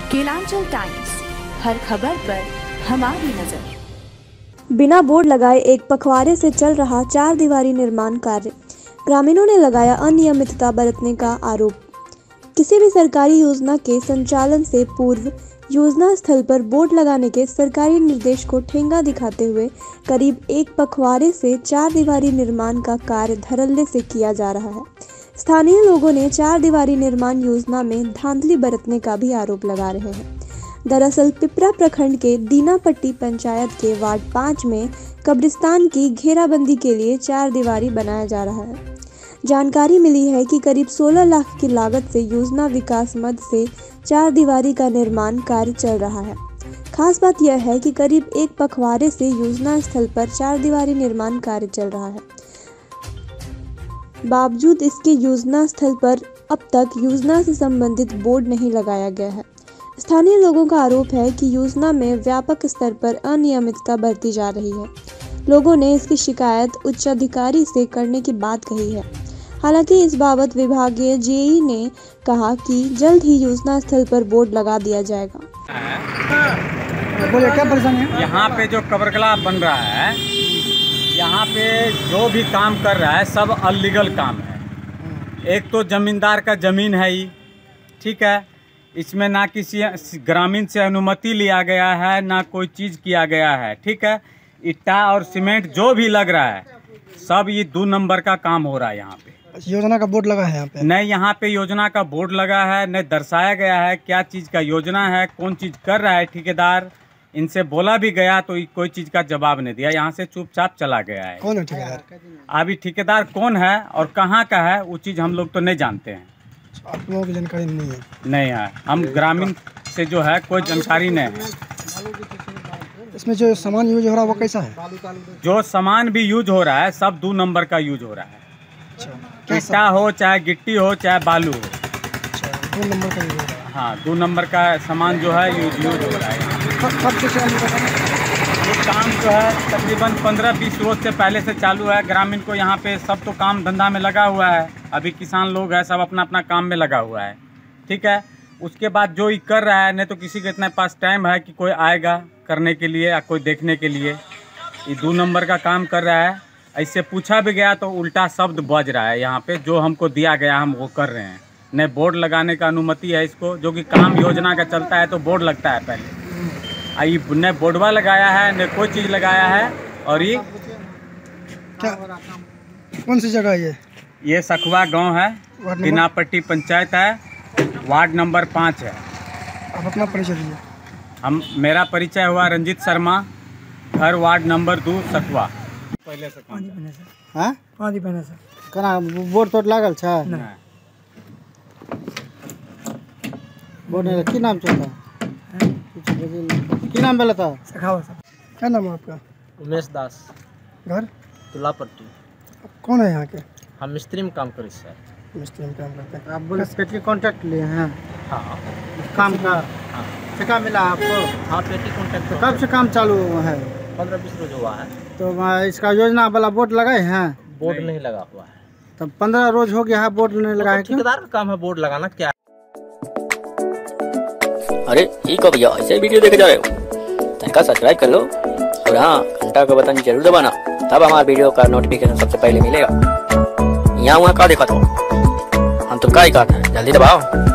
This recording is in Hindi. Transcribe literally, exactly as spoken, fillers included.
केलांचल टाइम्स, हर खबर पर हमारी नजर। बिना बोर्ड लगाए एक पखवाड़े से चल रहा चार दीवारी निर्माण कार्य, ग्रामीणों ने लगाया अनियमितता बरतने का आरोप। किसी भी सरकारी योजना के संचालन से पूर्व योजना स्थल पर बोर्ड लगाने के सरकारी निर्देश को ठेंगा दिखाते हुए करीब एक पखवाड़े से चार दीवारी निर्माण का कार्य धड़ल्ले से किया जा रहा है। स्थानीय लोगों ने चार दीवारी निर्माण योजना में धांधली बरतने का भी आरोप लगा रहे हैं। दरअसल पिपरा प्रखंड के दीनापट्टी पंचायत के वार्ड पाँच में कब्रिस्तान की घेराबंदी के लिए चार दीवारी बनाया जा रहा है। जानकारी मिली है कि करीब सोलह लाख की लागत से योजना विकास मद से चार दीवारी का निर्माण कार्य चल रहा है। खास बात यह है कि करीब एक पखवाड़े से योजना स्थल पर चार दीवारी निर्माण कार्य चल रहा है। बावजूद इसके योजना स्थल पर अब तक योजना से संबंधित बोर्ड नहीं लगाया गया है। स्थानीय लोगों का आरोप है कि योजना में व्यापक स्तर पर अनियमितता बरती जा रही है। लोगों ने इसकी शिकायत उच्च अधिकारी से करने की बात कही है। हालांकि इस बाबत विभागीय जेई ने कहा कि जल्द ही योजना स्थल पर बोर्ड लगा दिया जाएगा। बोले क्या परेशानी है? यहाँ पे जो कब्रगला बन रहा है, यहाँ पे जो भी काम कर रहा है सब अनलीगल काम है। एक तो जमींदार का जमीन है ही, ठीक है, इसमें ना किसी ग्रामीण से अनुमति लिया गया है, ना कोई चीज़ किया गया है, ठीक है। ईटा और सीमेंट जो भी लग रहा है सब ये दो नंबर का काम हो रहा है। यहाँ पे योजना का बोर्ड लगा है, यहाँ पे नहीं, यहाँ पे योजना का बोर्ड लगा है, न दर्शाया गया है क्या चीज़ का योजना है, कौन चीज़ कर रहा है ठेकेदार। इनसे बोला भी गया तो कोई चीज़ का जवाब नहीं दिया, यहाँ से चुपचाप चला गया है। कौन है ठेकेदार? अभी ठेकेदार कौन है और कहाँ का है वो चीज़ हम लोग तो नहीं जानते हैं। आप लोगों की जानकारी नहीं है? नहीं है, हम ग्रामीण से जो है कोई जानकारी नहीं है। इसमें जो सामान यूज हो रहा है वो कैसा है? जो सामान भी यूज हो रहा है सब दो नंबर का यूज हो रहा है। ईटा हो चाहे गिट्टी हो चाहे बालू हो, अच्छा, दो नंबर का यूज हो रहा है। हाँ, दो नंबर का सामान जो है यूज यूज हो रहा है। ये काम जो है तकरीबन पंद्रह बीस रोज से पहले से चालू है। ग्रामीण को यहाँ पे सब तो काम धंधा में लगा हुआ है, अभी किसान लोग हैं सब अपना अपना काम में लगा हुआ है, ठीक है। उसके बाद जो ये कर रहा है, नहीं तो किसी के इतना पास टाइम है कि कोई आएगा करने के लिए या कोई देखने के लिए। ये दो नंबर का काम कर रहा है। ऐसे पूछा भी गया तो उल्टा शब्द बज रहा है। यहाँ पे जो हमको दिया गया हम वो कर रहे हैं। न बोर्ड लगाने का अनुमति है इसको, जो कि काम योजना का चलता है तो बोर्ड लगता है पहले। आई न बोर्डवा लगाया है न कोई चीज़ लगाया है। और ये क्या कौन सी जगह है ये? ये सखुआ गांव है, दीनापट्टी पंचायत है, वार्ड नंबर पाँच है। आप अपना परिचय दीजिए। हम मेरा परिचय हुआ रंजीत शर्मा, घर वार्ड नंबर दो, सखुआ। पहले से पानी बने से हाँ पानी बने से कना बोर्ड तोड़ लागल छ नहीं। बोर्ड ने की नाम चलता है? की नाम बोला था? सखावत साहब। क्या नाम है आपका? उमेश दास, घर तुलापट्टी। आप कौन है यहाँ के? हम मिस्त्री में काम करी सर। मिस्त्री में काम करते हैं। आप बोले पेटी कॉन्ट्रैक्ट लिए हैं? हाँ, काम का हाँ ठेका मिला आपको? हाँ, पेटी कॉन्ट्रैक्ट। तो कब से काम चालू है? पंद्रह बीस रोज हुआ है। तो इसका योजना वाला बोर्ड लगाए हैं? बोर्ड नहीं, नहीं लगा हुआ है। तो पंद्रह रोज हो गया है बोर्ड नहीं लगा है। ठेकेदार का काम है बोर्ड लगाना। क्या अरे ठीक हो भैया, ऐसे वीडियो देखे जा रहे हो तो सब्सक्राइब कर लो और हाँ घंटा का बटन जरूर दबाना, तब हमारे वीडियो का नोटिफिकेशन सबसे पहले मिलेगा। यहाँ वहाँ का देखा तो हम तो क्या ही कहते हैं, जल्दी दबाओ।